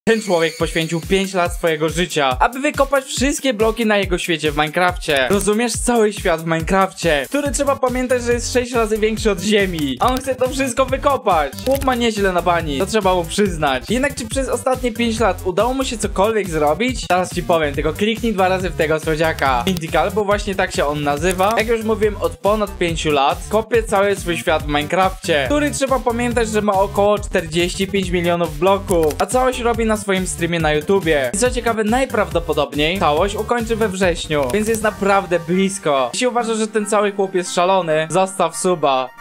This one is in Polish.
Ten człowiek poświęcił 5 lat swojego życia, aby wykopać wszystkie bloki na jego świecie w Minecrafcie. Rozumiesz? Cały świat w Minecrafcie, który trzeba pamiętać, że jest 6 razy większy od ziemi. A on chce to wszystko wykopać. Chłop ma nieźle na bani, to trzeba mu przyznać. Jednak czy przez ostatnie 5 lat udało mu się cokolwiek zrobić? Zaraz ci powiem, tylko kliknij 2 razy w tego słodziaka. Indical, bo właśnie tak się on nazywa. Jak już mówiłem, od ponad 5 lat kopie cały swój świat w Minecrafcie, który trzeba pamiętać, że ma około 45 milionów bloków, a całość robi na swoim streamie na YouTubie. I co ciekawe, najprawdopodobniej całość ukończy we wrześniu, więc jest naprawdę blisko. Jeśli uważasz, że ten cały chłop jest szalony, zostaw suba.